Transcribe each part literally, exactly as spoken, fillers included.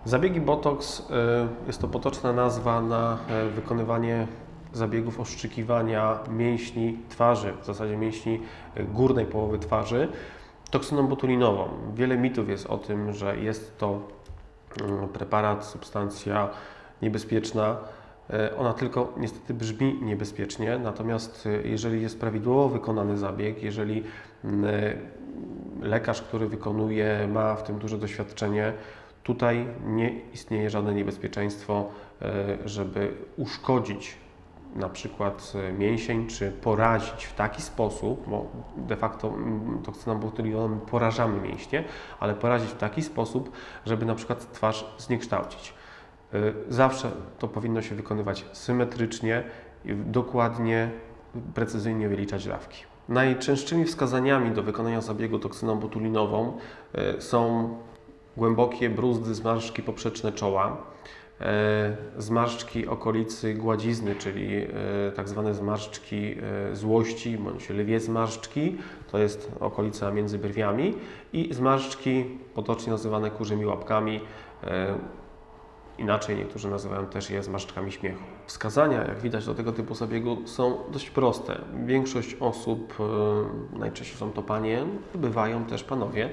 Zabiegi Botox jest to potoczna nazwa na wykonywanie zabiegów oszczekiwania mięśni twarzy, w zasadzie mięśni górnej połowy twarzy, toksyną botulinową. Wiele mitów jest o tym, że jest to preparat, substancja niebezpieczna. Ona tylko niestety brzmi niebezpiecznie, natomiast jeżeli jest prawidłowo wykonany zabieg, jeżeli lekarz, który wykonuje, ma w tym duże doświadczenie, tutaj nie istnieje żadne niebezpieczeństwo, żeby uszkodzić na przykład mięsień, czy porazić w taki sposób, bo de facto toksyną botulinową porażamy mięśnie, ale porazić w taki sposób, żeby na przykład twarz zniekształcić. Zawsze to powinno się wykonywać symetrycznie, dokładnie, precyzyjnie wyliczać dawki. Najczęstszymi wskazaniami do wykonania zabiegu toksyną botulinową są głębokie bruzdy, zmarszczki poprzeczne czoła, zmarszczki okolicy gładzizny, czyli tak zwane zmarszczki złości bądź lwie zmarszczki, to jest okolica między brwiami, i zmarszczki potocznie nazywane kurzymi łapkami, inaczej niektórzy nazywają też je zmarszczkami śmiechu. Wskazania, jak widać, do tego typu zabiegu są dość proste. Większość osób, najczęściej są to panie, bywają też panowie,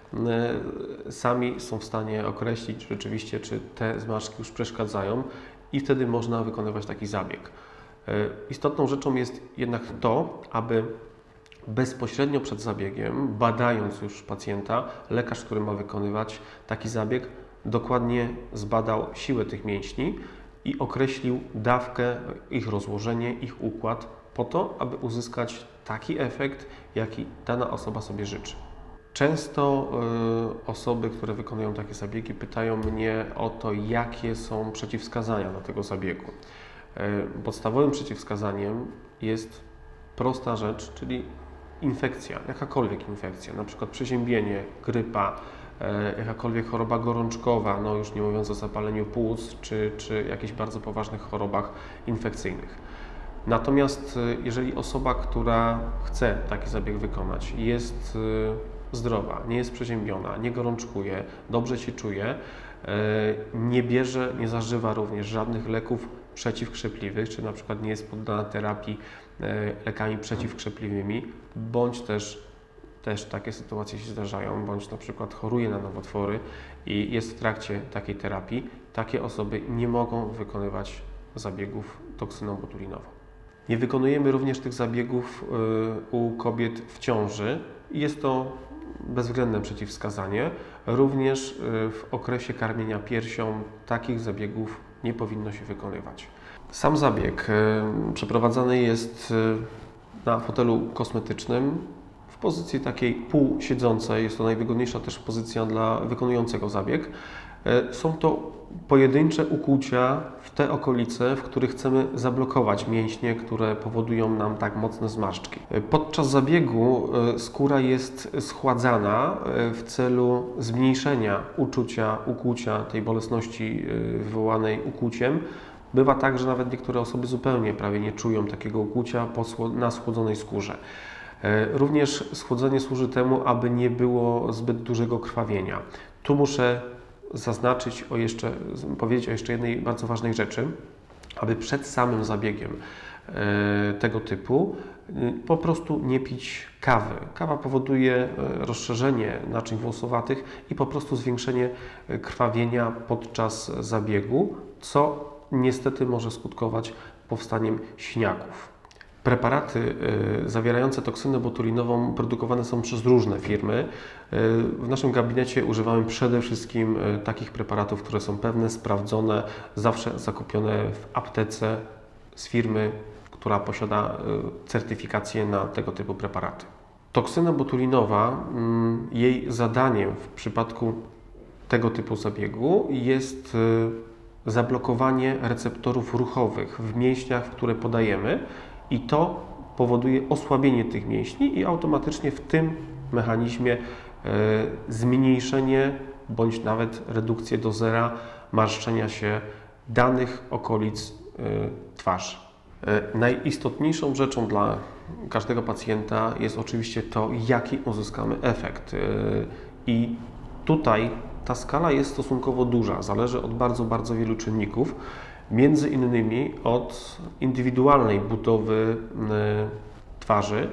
sami są w stanie określić rzeczywiście, czy te zmarszczki już przeszkadzają, i wtedy można wykonywać taki zabieg. Istotną rzeczą jest jednak to, aby bezpośrednio przed zabiegiem, badając już pacjenta, lekarz, który ma wykonywać taki zabieg, dokładnie zbadał siłę tych mięśni i określił dawkę, ich rozłożenie, ich układ, po to, aby uzyskać taki efekt, jaki dana osoba sobie życzy. Często y, osoby, które wykonują takie zabiegi, pytają mnie o to, jakie są przeciwwskazania do tego zabiegu. Y, podstawowym przeciwwskazaniem jest prosta rzecz, czyli infekcja, jakakolwiek infekcja, na przykład przeziębienie, grypa, y, jakakolwiek choroba gorączkowa, no już nie mówiąc o zapaleniu płuc, czy, czy jakichś bardzo poważnych chorobach infekcyjnych. Natomiast y, jeżeli osoba, która chce taki zabieg wykonać, jest y, zdrowa, nie jest przeziębiona, nie gorączkuje, dobrze się czuje, nie bierze, nie zażywa również żadnych leków przeciwkrzepliwych, czy na przykład nie jest poddana terapii lekami przeciwkrzepliwymi, bądź też, też takie sytuacje się zdarzają, bądź na przykład choruje na nowotwory i jest w trakcie takiej terapii, takie osoby nie mogą wykonywać zabiegów toksyną botulinową. Nie wykonujemy również tych zabiegów u kobiet w ciąży. Jest to bezwzględne przeciwwskazanie. Również w okresie karmienia piersią takich zabiegów nie powinno się wykonywać. Sam zabieg przeprowadzany jest na fotelu kosmetycznym w pozycji takiej półsiedzącej. Jest to najwygodniejsza też pozycja dla wykonującego zabieg. Są to pojedyncze ukłucia w te okolice, w których chcemy zablokować mięśnie, które powodują nam tak mocne zmarszczki. Podczas zabiegu skóra jest schładzana w celu zmniejszenia uczucia ukłucia, tej bolesności wywołanej ukłuciem. Bywa tak, że nawet niektóre osoby zupełnie prawie nie czują takiego ukłucia na schłodzonej skórze. Również schłodzenie służy temu, aby nie było zbyt dużego krwawienia. Tu muszę zaznaczyć o jeszcze, powiedzieć o jeszcze jednej bardzo ważnej rzeczy, aby przed samym zabiegiem e, tego typu e, po prostu nie pić kawy. Kawa powoduje e, rozszerzenie naczyń włosowatych i po prostu zwiększenie krwawienia podczas zabiegu, co niestety może skutkować powstaniem siniaków. Preparaty y, zawierające toksynę botulinową produkowane są przez różne firmy. Y, w naszym gabinecie używamy przede wszystkim y, takich preparatów, które są pewne, sprawdzone, zawsze zakupione w aptece z firmy, która posiada y, certyfikację na tego typu preparaty. Toksyna botulinowa, y, jej zadaniem w przypadku tego typu zabiegu jest y, zablokowanie receptorów ruchowych w mięśniach, w które podajemy, i to powoduje osłabienie tych mięśni i automatycznie w tym mechanizmie e, zmniejszenie bądź nawet redukcję do zera marszczenia się danych okolic e, twarzy. E, najistotniejszą rzeczą dla każdego pacjenta jest oczywiście to, jaki uzyskamy efekt. E, I tutaj ta skala jest stosunkowo duża, zależy od bardzo, bardzo wielu czynników, między innymi od indywidualnej budowy twarzy.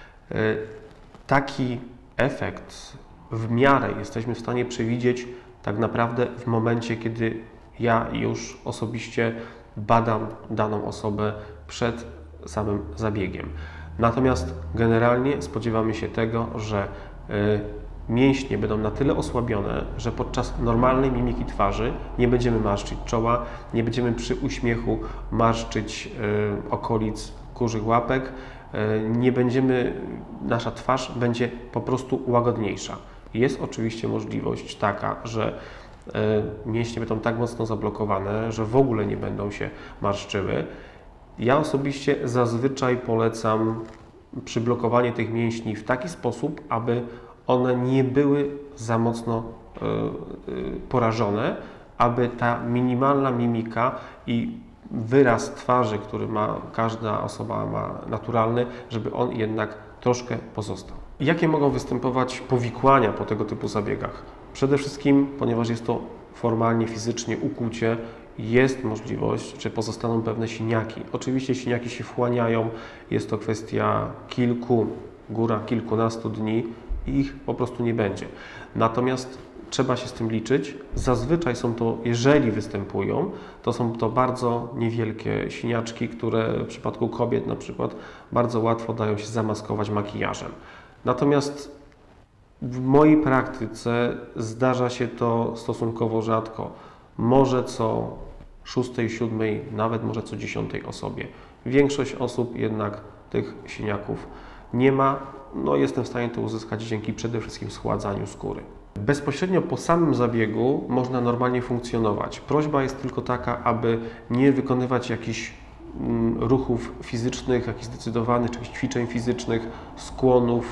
Taki efekt w miarę jesteśmy w stanie przewidzieć tak naprawdę w momencie, kiedy ja już osobiście badam daną osobę przed samym zabiegiem. Natomiast generalnie spodziewamy się tego, że mięśnie będą na tyle osłabione, że podczas normalnej mimiki twarzy nie będziemy marszczyć czoła, nie będziemy przy uśmiechu marszczyć okolic kurzych łapek, nie będziemy, nasza twarz będzie po prostu łagodniejsza. Jest oczywiście możliwość taka, że mięśnie będą tak mocno zablokowane, że w ogóle nie będą się marszczyły. Ja osobiście zazwyczaj polecam przyblokowanie tych mięśni w taki sposób, aby one nie były za mocno porażone, aby ta minimalna mimika i wyraz twarzy, który ma każda osoba ma naturalny, żeby on jednak troszkę pozostał. Jakie mogą występować powikłania po tego typu zabiegach? Przede wszystkim, ponieważ jest to formalnie, fizycznie ukłucie, jest możliwość, czy pozostaną pewne siniaki. Oczywiście siniaki się wchłaniają, jest to kwestia kilku, góra kilkunastu dni i ich po prostu nie będzie. Natomiast trzeba się z tym liczyć. Zazwyczaj są to, jeżeli występują, to są to bardzo niewielkie siniaczki, które w przypadku kobiet na przykład bardzo łatwo dają się zamaskować makijażem. Natomiast w mojej praktyce zdarza się to stosunkowo rzadko. Może co szóstej, siódmej, nawet może co dziesiątej osobie. Większość osób jednak tych siniaków nie ma. No, jestem w stanie to uzyskać dzięki przede wszystkim schładzaniu skóry. Bezpośrednio po samym zabiegu można normalnie funkcjonować. Prośba jest tylko taka, aby nie wykonywać jakichś mm, ruchów fizycznych, jakichś zdecydowanych, czy jakichś ćwiczeń fizycznych, skłonów,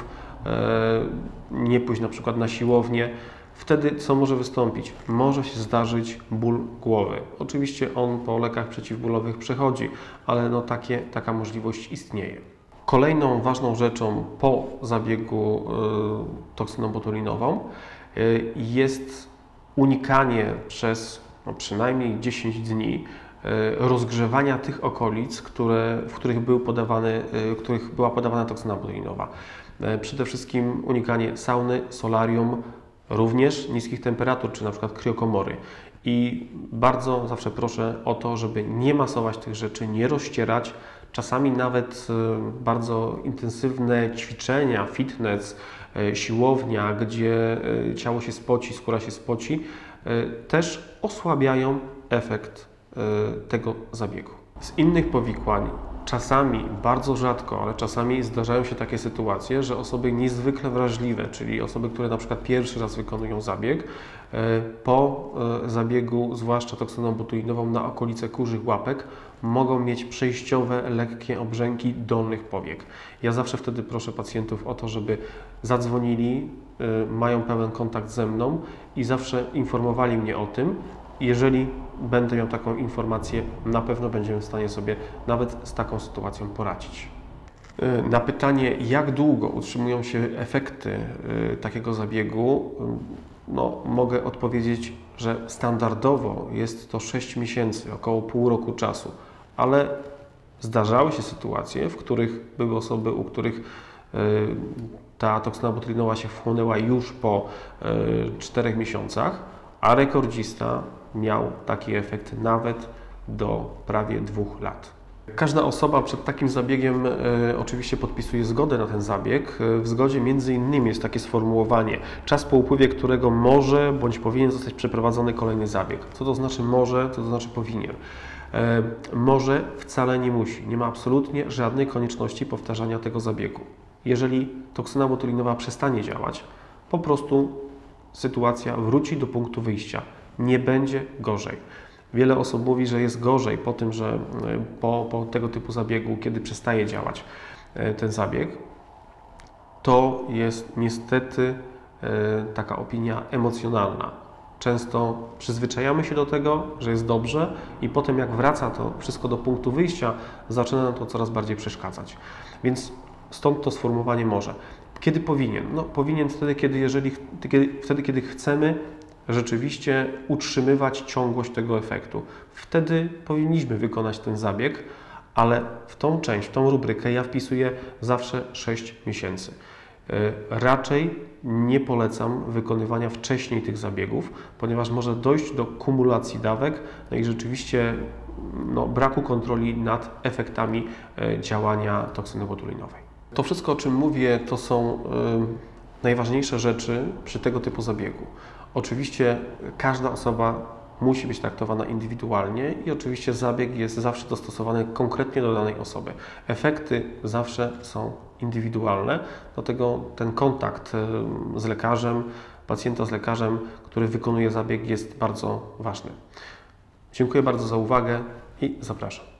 e, nie pójść na przykład na siłownię. Wtedy co może wystąpić? Może się zdarzyć ból głowy. Oczywiście on po lekach przeciwbólowych przechodzi, ale no takie, taka możliwość istnieje. Kolejną ważną rzeczą po zabiegu y, toksyną botulinową y, jest unikanie przez no, przynajmniej dziesięć dni y, rozgrzewania tych okolic, które, w których, był podawany, y, w których była podawana toksyna botulinowa. Y, przede wszystkim unikanie sauny, solarium, również niskich temperatur, czy na przykład kriokomory. I bardzo zawsze proszę o to, żeby nie masować tych rzeczy, nie rozcierać. Czasami nawet bardzo intensywne ćwiczenia, fitness, siłownia, gdzie ciało się spoci, skóra się spoci, też osłabiają efekt tego zabiegu. Z innych powikłań, czasami, bardzo rzadko, ale czasami zdarzają się takie sytuacje, że osoby niezwykle wrażliwe, czyli osoby, które na przykład pierwszy raz wykonują zabieg, po zabiegu, zwłaszcza toksyną botulinową na okolice kurzych łapek, mogą mieć przejściowe, lekkie obrzęki dolnych powiek. Ja zawsze wtedy proszę pacjentów o to, żeby zadzwonili, mają pełen kontakt ze mną i zawsze informowali mnie o tym. Jeżeli będę miał taką informację, na pewno będziemy w stanie sobie nawet z taką sytuacją poradzić. Na pytanie, jak długo utrzymują się efekty takiego zabiegu, no, mogę odpowiedzieć, że standardowo jest to sześć miesięcy, około pół roku czasu, ale zdarzały się sytuacje, w których były osoby, u których ta toksyna botulinowa się wchłonęła już po czterech miesiącach, a rekordzista miał taki efekt nawet do prawie dwóch lat. Każda osoba przed takim zabiegiem e, oczywiście podpisuje zgodę na ten zabieg. W zgodzie między innymi jest takie sformułowanie: czas po upływie którego może bądź powinien zostać przeprowadzony kolejny zabieg. Co to znaczy może, co to znaczy powinien? E, może wcale nie musi. Nie ma absolutnie żadnej konieczności powtarzania tego zabiegu. Jeżeli toksyna botulinowa przestanie działać, po prostu sytuacja wróci do punktu wyjścia. Nie będzie gorzej. Wiele osób mówi, że jest gorzej po tym, że po, po tego typu zabiegu, kiedy przestaje działać ten zabieg. To jest niestety taka opinia emocjonalna. Często przyzwyczajamy się do tego, że jest dobrze i potem jak wraca to wszystko do punktu wyjścia, zaczyna nam to coraz bardziej przeszkadzać. Więc stąd to sformułowanie może. Kiedy powinien? No, powinien wtedy, kiedy, jeżeli, kiedy, wtedy, kiedy chcemy rzeczywiście utrzymywać ciągłość tego efektu. Wtedy powinniśmy wykonać ten zabieg, ale w tą część, w tą rubrykę ja wpisuję zawsze sześć miesięcy. Raczej nie polecam wykonywania wcześniej tych zabiegów, ponieważ może dojść do kumulacji dawek, no i rzeczywiście no, braku kontroli nad efektami działania toksyny botulinowej. To wszystko, o czym mówię, to są y, najważniejsze rzeczy przy tego typu zabiegu. Oczywiście każda osoba musi być traktowana indywidualnie i oczywiście zabieg jest zawsze dostosowany konkretnie do danej osoby. Efekty zawsze są indywidualne, dlatego ten kontakt z lekarzem, pacjenta z lekarzem, który wykonuje zabieg, jest bardzo ważny. Dziękuję bardzo za uwagę i zapraszam.